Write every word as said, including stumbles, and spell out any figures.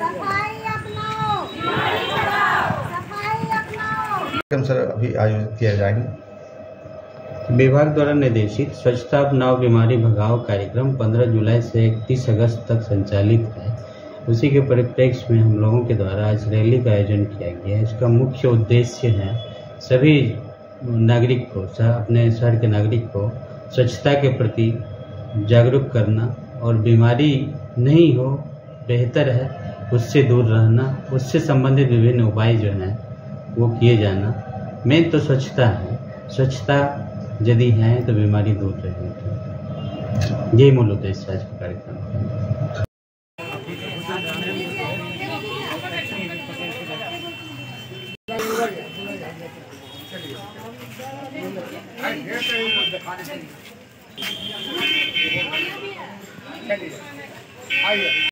सफाई अपनाओ, बीमारी भगाओ, सफाई अपनाओ। सर अभी आयोजित किया जाएंगे। विभाग द्वारा निर्देशित स्वच्छता अपनाओ बीमारी भगाओ कार्यक्रम पंद्रह जुलाई से इकतीस अगस्त तक संचालित है। उसी के परिप्रेक्ष्य में हम लोगों के द्वारा आज रैली का आयोजन किया गया है। इसका मुख्य उद्देश्य है सभी नागरिक को, अपने शहर के नागरिक को स्वच्छता के प्रति जागरूक करना और बीमारी नहीं हो, बेहतर है उससे दूर रहना, उससे संबंधित विभिन्न उपाय जो हैं वो किए जाना। मेन तो स्वच्छता है, स्वच्छता यदि है तो बीमारी दूर रहेगी। यही मूल उद्देश्य आज के कार्यक्रम का। आइए।